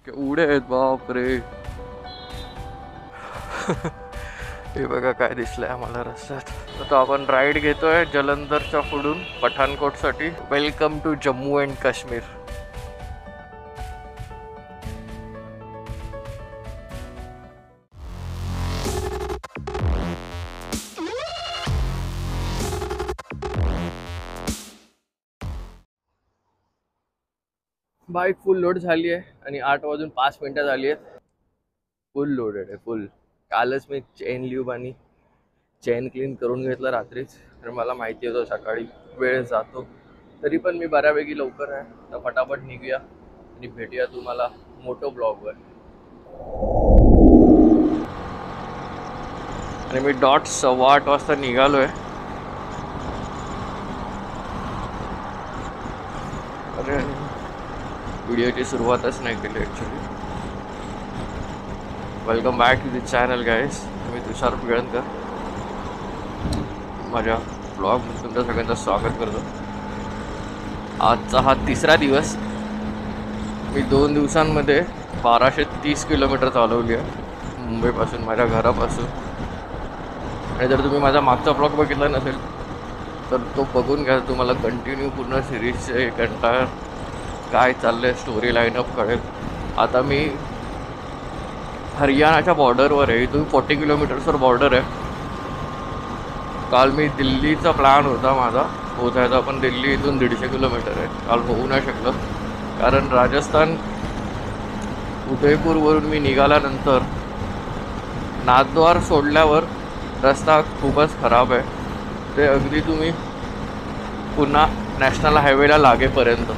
केवढे आहेत बाप रे. हे बघा काय दिसलंय आम्हाला रस्त्यात. आता आपण राईड घेतोय जलंधरच्या पुढून पठाणकोटसाठी. Welcome to Jammu and Kashmir. Bike full load झाली आहे आणि 8 वाजून 5 मिनिटं झाली आहेत. फुल लोडेड आहे फुल. कालच मी चेन ल्यूब आणि चेन क्लीन करून घेतलं रात्रीच, तर मला माहिती होतं सकाळी वेळ जातो. तरी पण मी बऱ्यापैकी लवकर आहे, तर फटाफट निघूया आणि भेटूया तुम्हाला मोटो ब्लॉगवर. आणि मी डॉट 8:15 वाजता निघालो आहे. अरे व्हिडिओची सुरुवातच नाही केली actually. Welcome back to the channel guys. मी तुषार पिळणकर. माझ्या ब्लॉगमध्ये तुमच्या सगळ्यांचं स्वागत करतो. आजचा हा तिसरा दिवस. मी 2 दिवसांमध्ये 1230 किलोमीटर चालवली आहे मुंबईपासून, माझ्या घरापासून. आणि जर तुम्ही माझा मागचा ब्लॉग बघितला नसेल तर तो बघून घ्या, तुम्हाला कंटिन्यू पूर्ण सिरीजचे एक एंटायर काय चाललं आहे स्टोरी लाईनअप कळेल. आता मी हरियाणाच्या बॉर्डरवर आहे. इथून 40 किलोमीटर्सवर बॉर्डर आहे. काल मी दिल्लीचा प्लॅन होता माझा पोचायचा, पण दिल्ली इथून 150 किलोमीटर आहे. काल होऊ नाही शकलं कारण राजस्थान उदयपूरवरून मी निघाल्यानंतर नाथद्वार सोडल्यावर रस्ता खूपच खराब आहे. ते अगदी तुम्ही पुन्हा नॅशनल हायवेला लागेपर्यंत.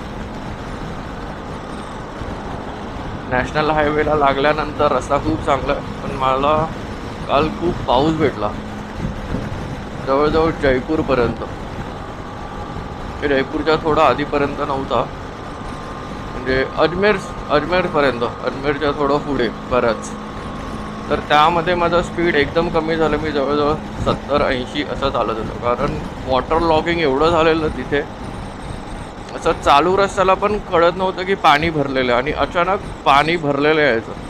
नॅशनल हायवेला लागल्यानंतर रस्ता खूप चांगला आहे, पण मला काल खूप पाऊस भेटला जवळजवळ जयपूरपर्यंत. जयपूरच्या थोडा आधीपर्यंत नव्हता, म्हणजे अजमेरपर्यंत, अजमेरच्या थोडं पुढे बरंच. तर त्यामध्ये माझं स्पीड एकदम कमी झालं. मी जवळजवळ 70-80 असं चालत होतो, कारण वॉटर लॉगिंग एवढं झालेलं तिथे. असं चालू रस्त्याला पण कळत नव्हतं की पाणी भरलेलं आहे, आणि अचानक पाणी भरलेलं यायचं.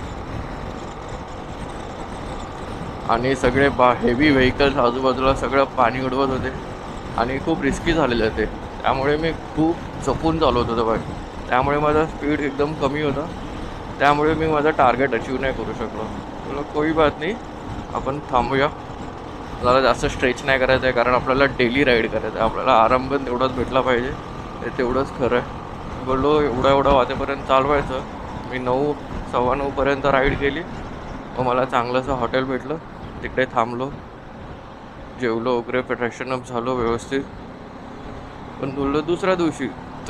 आणि सगळे हेवी व्हेकल्स आजूबाजूला सगळं पाणी उडवत होते आणि खूप रिस्की झालेलं ते. त्यामुळे मी खूप जपून चालवत होतो बाईक. त्यामुळे माझा स्पीड एकदम कमी होता. त्यामुळे मी माझं टार्गेट अचीव नाही करू शकलो. मला कोई बात नाही, आपण थांबूया. मला जास्त स्ट्रेच नाही करायचं आहे, कारण आपल्याला डेली राईड करायचं आहे. आपल्याला आराम पण तेवढाच भेटला पाहिजे, ते तेवढंच खरं आहे. बोललो एवढं वाजेपर्यंत चालवायचं. मी 9, 9:15पर्यंत राईड केली. मग मला चांगलंसं हॉटेल भेटलं, तिकडे थांबलो, जेवलो वगैरे, फ्रेशनअप झालो व्यवस्थित. पण बोललो दुसऱ्या दिवशी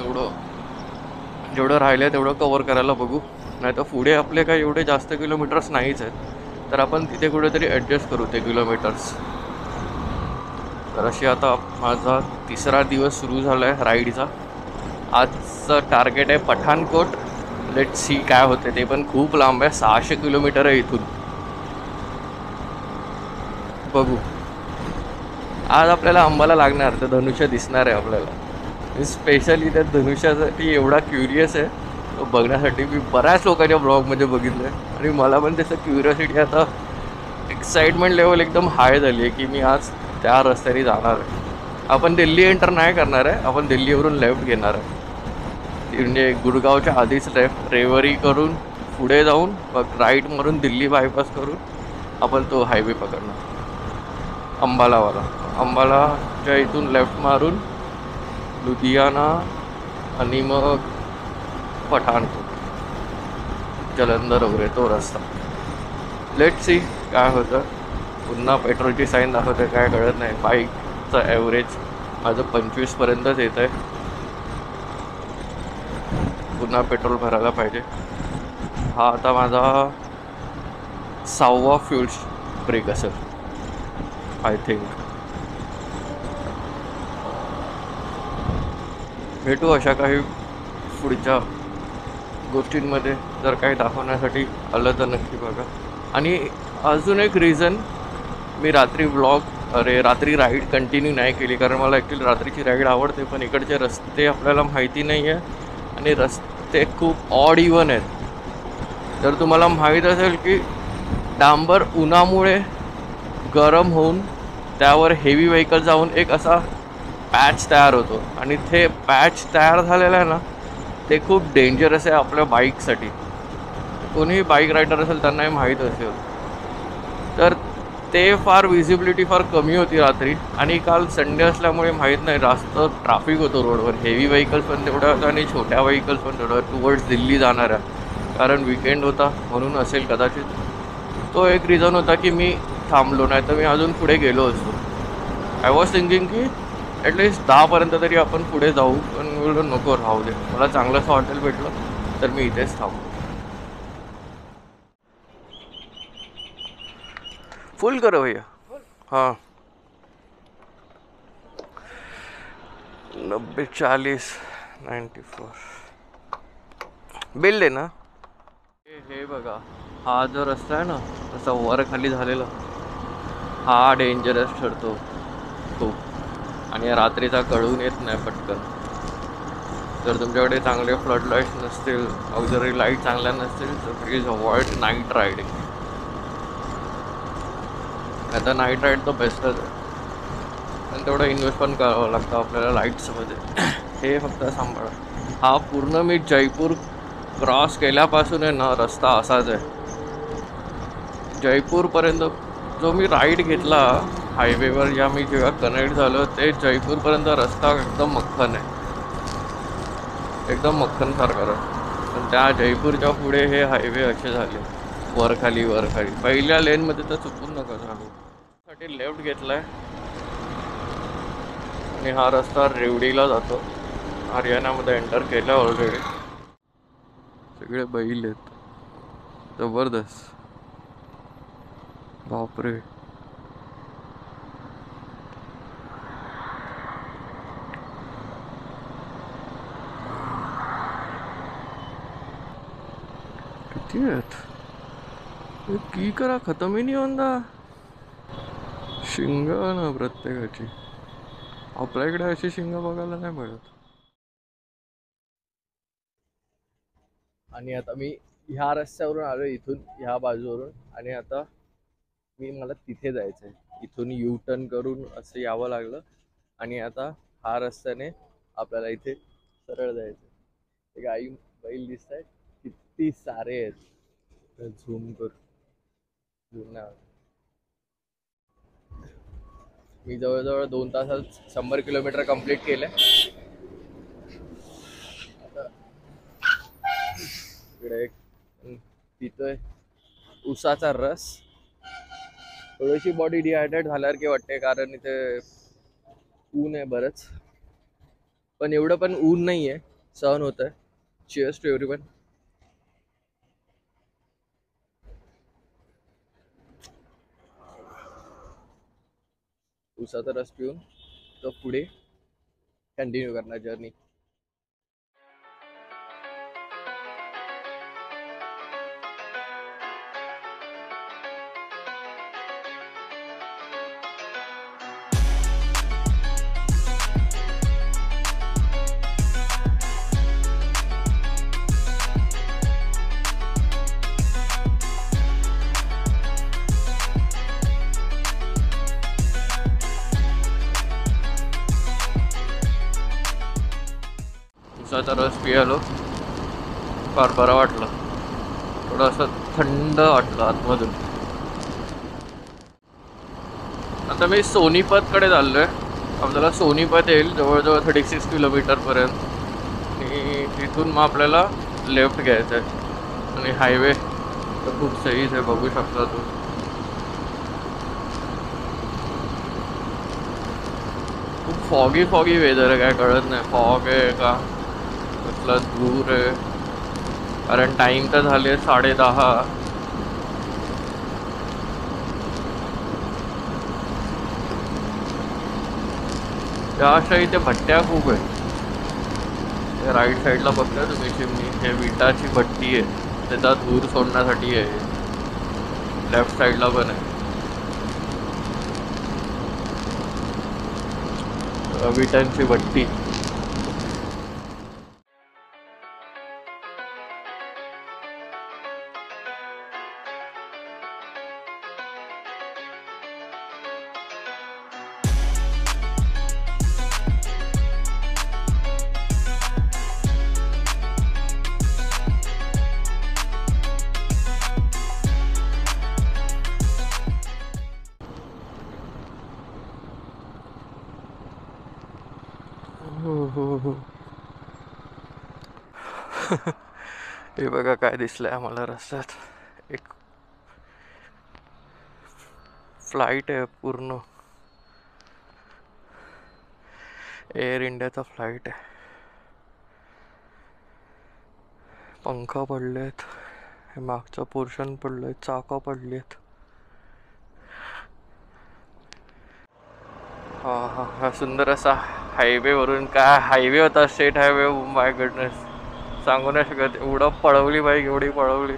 जेवढं राहिलं आहे तेवढं कवर करायला बघू. नाही तर पुढे आपले काही एवढे जास्त किलोमीटर्स नाहीच आहेत, तर आपण तिथे कुठेतरी ॲडजस्ट करू ते किलोमीटर्स. तर अशी आता माझा तिसरा दिवस सुरू झाला आहे राईडचा. आजचं टार्गेट आहे पठाणकोट. लेट सी काय होते. ते पण खूप लांब आहे, 600 किलोमीटर आहे इथून. बघू. आज आपल्याला अंबाला लागणार, तर धनुष्य दिसणार आहे आपल्याला. मी स्पेशली त्या धनुष्यासाठी एवढा क्युरियस आहे, तो बघण्यासाठी. मी बऱ्याच लोकांच्या ब्लॉगमध्ये बघितलं आहे आणि मला पण त्याचं क्युरियोसिटी, आता एक्साइटमेंट लेवल एकदम हाय झाली आहे की मी आज त्या रस्त्याने जाणार आहे. आपण दिल्ली एंटर नाही करणार आहे, आपण दिल्लीवरून लेफ्ट घेणार आहे. म्हणजे गुडगावच्या आधीच लेफ्ट, रेवरी करून पुढे जाऊन मग राईट मारून दिल्ली बायपास करून आपण तो हायवे पकडणार अंबालावाला. अंबालाच्या इथून लेफ्ट मारून लुधियाना आणि मग पठाणकोट, जलंधर वगैरे तो रस्ता. लेट सी काय होतं. पुन्हा पेट्रोलची साईन दाखवते, काय कळत नाही. बाईकचं ॲव्हरेज माझं 25पर्यंतच येत आहे. पुन्हा पेट्रोल भरायला पाहिजे. हा आता माझा 6वा फ्यूल ब्रेक असेल आय थिंक. भेटू अशा काही पुढच्या गोष्टींमध्ये. जर काही दाखवण्यासाठी आलं तर नक्की बघा. आणि अजून एक रिझन, मी रात्री राईड कंटिन्यू नाही केली, कारण मला ॲक्च्युली रात्रीची राईड आवडते, पण इकडचे रस्ते आपल्याला माहिती नाही आहे आणि रस्ते खूप ऑड इवन आहेत. तर तुम्हाला माहीत असेल की डांबर उन्हामुळे गरम होऊन त्यावर हेवी व्हेकल जाऊन एक असा पॅच तयार होतो आणि ते पॅच तयार झालेलं आहे ना, ते खूप डेंजरस आहे आपल्या बाईकसाठी. कोणीही बाईक रायडर असेल त्यांनाही माहीत असेल. तर ते फार विजिबिलिटी फार कमी होती रात्री आणि काल संडे असल्यामुळे माहीत नाही जास्त ट्रॅफिक होतो रोडवर. हेवी व्हेकल्स पण तेवढ्या होत्या आणि छोट्या व्हेकल्स पण तेवढ्या टुवर्ड्स दिल्ली जाणाऱ्या, कारण विकेंड होता म्हणून असेल कदाचित. तो एक रिझन होता की मी थांबलो, नाही तर मी अजून पुढे गेलो असतो. आय वॉज थिंकिंग की ॲटलिस्ट 10पर्यंत तरी आपण पुढे जाऊ, पण बोललो नको राहू दे, मला चांगलंसं हॉटेल भेटलं तर मी इथेच थांबलो. फुल करो भैया. हाँ, 90 40 94 बिल दे ना. हे बघा, हा जो रस्ता आहे ना असा वर खाली झालेला, हा डेंजरस ठरतो खूप आणि रात्रीचा कळून येत नाही पटकन. जर तुमच्याकडे चांगले फ्लड लाईट्स नसतील, ऑक्झिलरी लाईट चांगल्या नसतील तर प्लीज अवॉइड नाईट रायडिंग. आता नाईट राईड तर बेस्टच आहे, पण तेवढं इन्व्हेस्ट पण करावं लागतं आपल्याला लाईट्समध्ये. हे फक्त सांभाळा. हा पूर्ण मी जयपूर क्रॉस केल्यापासून आहे ना रस्ता असाच आहे. जयपूरपर्यंत जो मी राईड घेतला हायवेवर, या मी जेव्हा कनेक्ट झालो ते जयपूरपर्यंत रस्ता एकदम मक्खन आहे, एकदम मक्खनसारखा रस्ता. पण त्या जयपूरच्या पुढे हे हायवे असे झाले वर खाली वर खाली. पहिल्या लेनमध्ये तर चुकून नका झालो. साठी लेफ्ट घेतलाय आणि हा रस्ता रेवडीला जातो. हरियाणामध्ये एंटर केला ऑलरेडी. सगळे बैल आहेत, जबरदस्त. बापरे, किती आहेत. की करा खतम ही नाही होता. शिंग ना प्रत्येकाची. आपल्याकडे अशी शिंग बघायला नाही मिळत. आणि आता मी ह्या रस्त्यावरून आलो, इथून ह्या बाजूवरून, आणि आता मला तिथे जायचं आहे. इथून यू टर्न करून असं यावं लागलं आणि आता हा रस्त्याने आपल्याला इथे सरळ जायचं. ते गाई बैल दिसत आहेत किती सारे आहेत. झूम कर, झूम नाही. मी जवळजवळ 2 तासात 100 किलोमीटर कंप्लीट केलंय. आता इकडे एक पितोय उसाचा रस. थोडीशी बॉडी डिहायड्रेट झाल्यावर की वाटते, कारण इथे ऊन आहे बरंच, पण एवढं पण ऊन नाही आहे, सहन होत आहे. Cheers to everyone. उसाचा रस पिऊन तो पुढे कंटिन्यू करणार जर्नी. उसाचा रस पियालो, फार बरं वाटलं, थोडंसं थंड वाटलं आतमधून. आता मी सोनीपतकडे चाललोय. आपल्याला सोनीपत येईल जवळजवळ 36 किलोमीटरपर्यंत, आणि तिथून मग आपल्याला लेफ्ट घ्यायचं आहे. आणि हायवे तर खूप सहीच आहे, बघू शकता तू. खूप फॉगी फॉगी वेदर आहे, काय कळत नाही फॉग आहे का कसला धूर आहे, कारण टाइम तर झाले 10:30. त्या अशा इथे भट्ट्या खूप आहे. राईट साईडला बघताय तुम्ही चिमणी, हे विटाची भट्टी आहे, त्याचा धूर सोडण्यासाठी आहे. लेफ्ट साईडला पण आहे विटांची भट्टी. हे बघा काय दिसलंय आम्हाला रस्त्यात. एक फ्लाईट आहे, पूर्ण एअर इंडियाचा फ्लाईट आहे. पंखा पडलेत, हे मागचं पोर्शन पडलंय, चाका पडलेत. हा हा हा सुंदर असा हायवे वरून, काय हायवे होता, स्टेट हायवे. माय गडनेस, सांगू नाही शकत, एवढं पळवली बाईक, एवढी पळवली.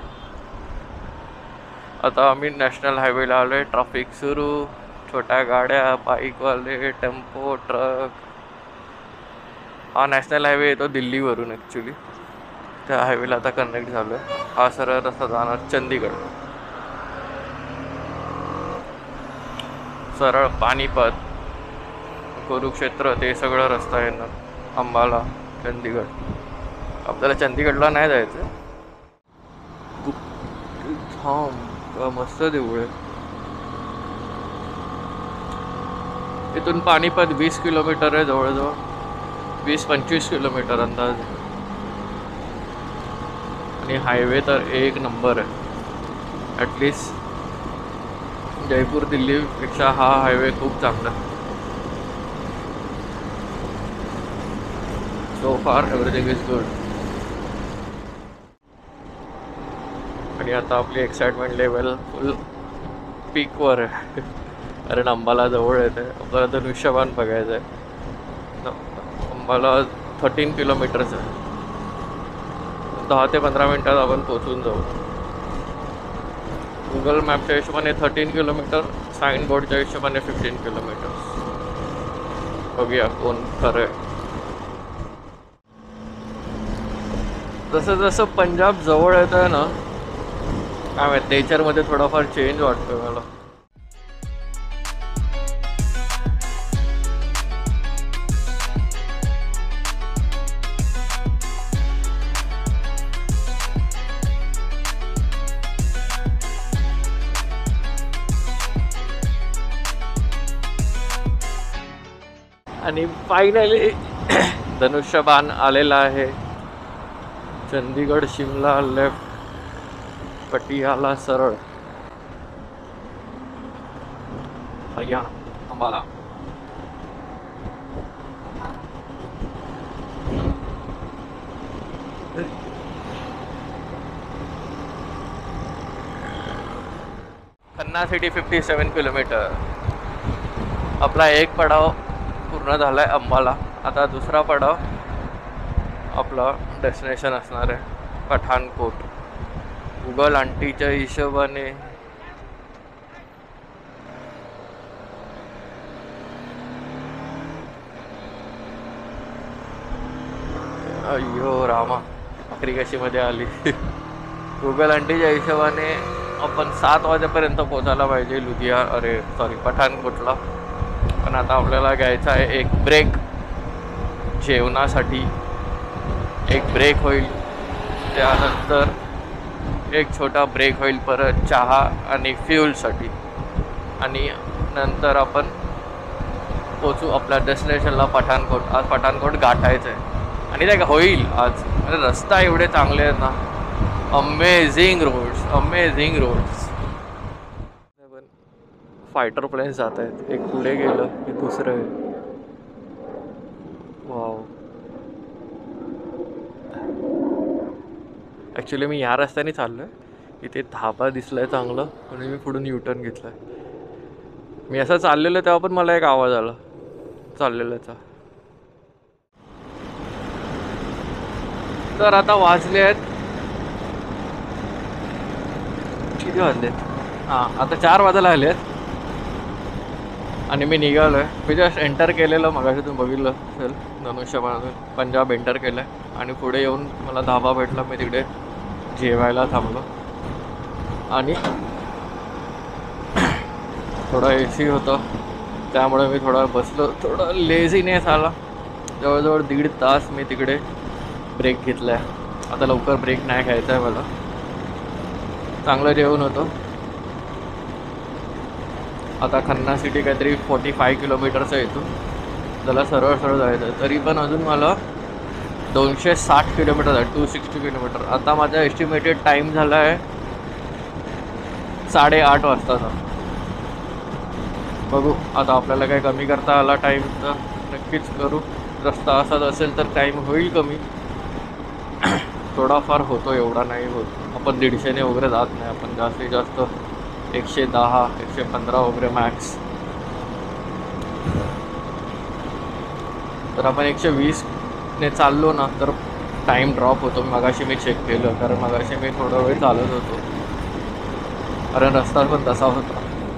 आता आम्ही नॅशनल हायवेला आलोय. ट्रॅफिक सुरू, छोट्या गाड्या, बाईकवाले, टेम्पो, ट्रक. हा नॅशनल हायवे येतो दिल्लीवरून ॲक्च्युली. त्या हायवेला आता कनेक्ट झालोय. हा सरळ रस्ता जाणार चंदीगड, सरळ पानिपत, कुरुक्षेत्र, ते सगळं रस्ता येणार. अंबाला, चंदीगड. आपल्याला चंदीगडला नाही जायचं. मस्त देऊळ आहे. इथून पानिपत 20 किलोमीटर आहे, जवळजवळ 20-25 किलोमीटर अंदाज. आणि हायवे तर एक नंबर आहे. ॲटलिस्ट जयपूर दिल्लीपेक्षा हा हायवे खूप चांगला. सो फार एव्हरीथिंग इज गुड. आणि आता आपली एक्साइटमेंट लेवल फुल पीकवर आहे. कारण अंबाला जवळ येते. आपल्याला धनुष्यबाण बघायचं आहे. अंबाला 13 किलोमीटरचं आहे. 10 ते 15 मिनटात आपण पोचून जाऊ. गुगल मॅपच्या हिशोबाने 13 किलोमीटर, साईन बोर्डच्या हिशोबाने 15 किलोमीटर. बघूया कोण खरं आहे. जसं जसं पंजाब जवळ येत आहे ना, काय माहित, नेचरमध्ये थोडाफार चेंज वाटतोय मला. आणि फायनली धनुष्यबाण आलेला आहे. चंदीगड, शिमला लेफ्ट, पटियाला सरळ, हरियाणा, अंबाला. Khanna city 57 kilometre. आपला एक पडाव पूर्ण झालाय अंबाला. आता दुसरा पडाव आपला डेस्टिनेशन असणार आहे पठाणकोट. गुगल आंटीच्या हिशोबाने अय्यो रामा, आखरी कशी मध्ये आली. गुगल आंटीच्या हिशोबाने आपण 7 वाजेपर्यंत पोचायला पाहिजे पठाणकोटला. पण आता आपल्याला घ्यायचा आहे एक ब्रेक जेवणासाठी. एक ब्रेक होईल, त्यानंतर एक छोटा ब्रेक होईल परत चहा आणि फ्यूलसाठी. आणि नंतर आपण पोचू आपल्या डेस्टिनेशनला पठाणकोट. आज पठाणकोट गाठायचं आहे आणि ते होईल आज. म्हणजे रस्ता एवढे चांगले आहेत ना, amazing roads, amazing roads. Fighter planes जात आहेत. एक पुढे गेलं की दुसरं आहे. वाव. ॲक्च्युली मी या रस्त्याने चाललो आहे. इथे धाबा दिसला आहे चांगलं, म्हणून मी पुढून युटर्न घेतला आहे. मी असं चाललेलं तेव्हा पण मला एक आवाज आला चाललेल्याचा. तर आता वाजले आहेत, किती वाजलेत? हां, आता 4 वाजायला आले आहेत. आणि मी निघालो आहे. मी जस्ट एंटर केलेलं, मगाशी तुम्ही बघितलं असेल, धनुष्यबाणून पंजाब एंटर केलं आहे. आणि पुढे येऊन मला धाबा भेटला, मी तिकडे जेवायला थांबलो. आणि थोडा AC होता, त्यामुळे मी थोडा बसलो. थोडा लेझीनेस आला. जवळजवळ 1.5 तास मी तिकडे ब्रेक घेतला आहे. आता लवकर ब्रेक नाही घ्यायचा आहे मला. चांगलं जेवण होतं. आता खन्ना सिटी काहीतरी 45 किलोमीटरचं येतो. त्याला सरळ सरळ जायचं आहे. तरी पण अजून मला 260 किलोमीटर आहे, 260 किलोमीटर. आता माझा एस्टिमेटेड टाईम झाला आहे 8:30 वाजताचा. बघू आता आपल्याला काही कमी करता आला टाईम तर नक्कीच करू. रस्ता असाच असेल तर टाईम होईल कमी. थोडाफार होतो, एवढा नाही होत. आपण 150ने वगैरे जात नाही. आपण जास्तीत जास्त 110 115 वगैरे मॅक्स. तर आपण 120ने चाललो ना तर टाईम ड्रॉप होतो. मगाशी मी चेक केलं, कारण मगाशी मी थोडा वेळ चालत होतो, कारण रस्ता पण तसा होता.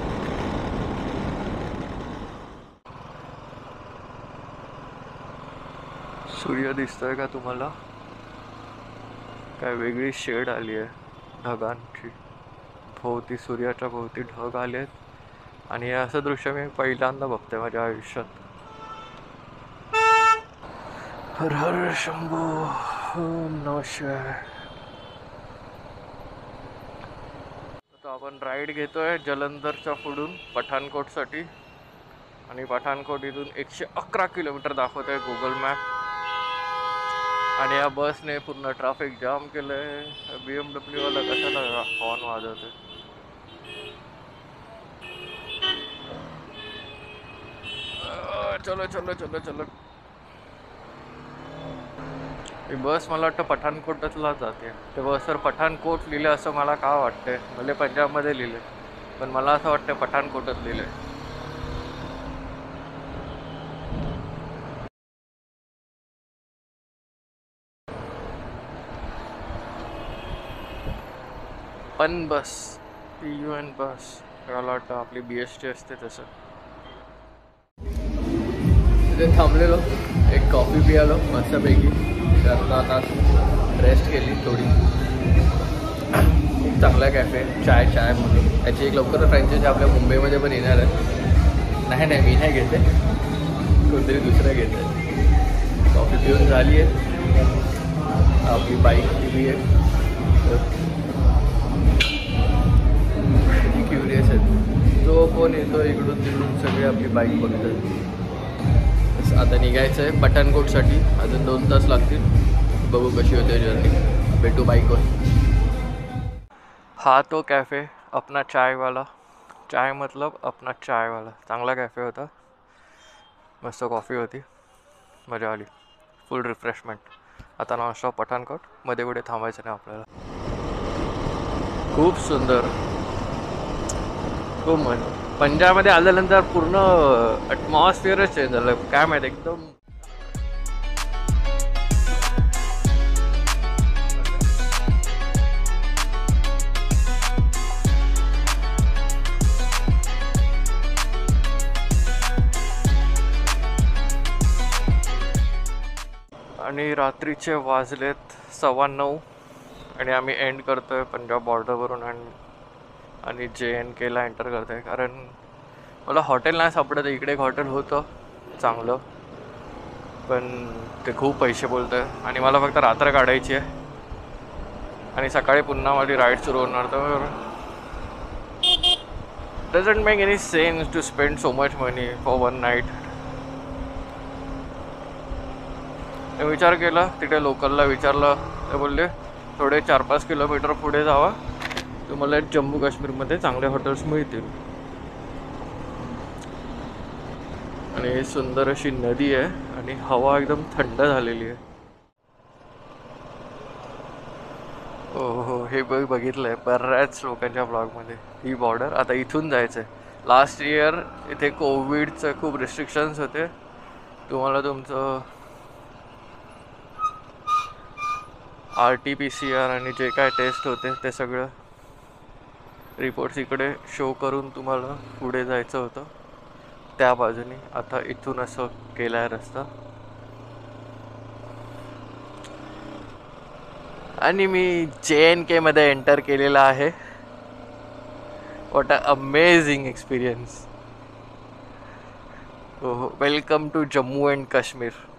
सूर्य दिसतोय का तुम्हाला? काय वेगळी शेड आली आहे ढगांची. भोवती सूर्याच्या भोवती ढग आले आहेत आणि हे असं दृश्य मी पहिल्यांदा बघतोय माझ्या आयुष्यात. हर हर शंभो, ओम नमः शिवाय. आता आपण राईड घेतोय जलंधरच्या पुढून पठाणकोटसाठी आणि पठाणकोट इथून 111 किलोमीटर दाखवत आहे गुगल मॅप. आणि या बसने पूर्ण ट्रॅफिक जाम केलंय. BMW वाला कशाला हॉर्न वाजवते. चलो चलो चलो चलो. ही बस मला वाटतं पठाणकोटला जाते. ते बसवर पठाणकोट लिहिलं असं मला का वाटतंय. भले पंजाबमध्ये लिहिले पण मला असं वाटतं पठाणकोटच लिहिलंय. पन बस, PUN बस. मला वाटतं आपली BST असते तसं. तिथे थांबलेलो, एक कॉफी पियालो मस्तपैकी. आता रेस्ट केली थोडी. खूप चांगला कॅफे, चाय म्हणून. याची एक लवकर फ्रँचायझी आपल्या मुंबईमध्ये पण येणार आहे. नाही मी नाही घेते, कोणतरी दुसरं घेत आहे. कॉफी पिऊन झाली आहे. आपली बाईक दिली आहे. क्युरियस आहे, जो कोण येतो इकडून तिकडून सगळे आपली बाईक बघतात. आता निघायचं आहे पठाणकोटसाठी. अजून 2 तास लागतील. बघू कशी होते जर्नी. भेटू बाईकवर. हा तो कॅफे अपना चायवाला. चाय मतलब अपना चायवाला. चांगला कॅफे होता, मस्त कॉफी होती, मजा आली. Full refreshment. आता नॉनस्टॉप पठाणकोट. मध्ये कुठे थांबायचं नाही आपल्याला. खूप सुंदर. खूप मन. पंजाबमध्ये आल्यानंतर पूर्ण ॲटमॉस्फिअरच चेंज झालं. काय माहिती एकदम. आणि रात्रीचे वाजलेत 9:15 आणि आम्ही एंड करतोय पंजाब बॉर्डरवरून आणि JNKला एंटर करतो आहे. कारण मला हॉटेल नाही सापडत. इकडे एक हॉटेल होतं चांगलं, पण ते खूप पैसे बोलत आहे आणि मला फक्त रात्र काढायची आहे आणि सकाळी पुन्हा माझी राईड सुरू होणार. तर doesn't make any sense to spend so much money for 1 night. मी विचार केला, तिथे लोकलला विचारलं, ते बोलले थोडे 4-5 किलोमीटर पुढे जावा, तुम्हाला जम्मू काश्मीरमध्ये चांगले हॉटेल्स मिळतील. आणि सुंदर अशी नदी आहे आणि हवा एकदम थंड झालेली आहे. हो, हे बघितलं आहे बऱ्याच लोकांच्या ब्लॉगमध्ये. ही बॉर्डर आता इथून जायचं आहे. लास्ट इयर इथे कोविडचं खूप रिस्ट्रिक्शन्स होते. तुम्हाला तुमचं RT-PCR आणि जे काय टेस्ट होते ते सगळं रिपोर्ट्स इकडे शो करून तुम्हाला पुढे जायचं होतं त्या बाजूने. आता इथून असं केला आहे रस्ता. आणि मी JNKमध्ये एंटर केलेला आहे. What a amazing experience. हो, welcome to Jammu and Kashmir.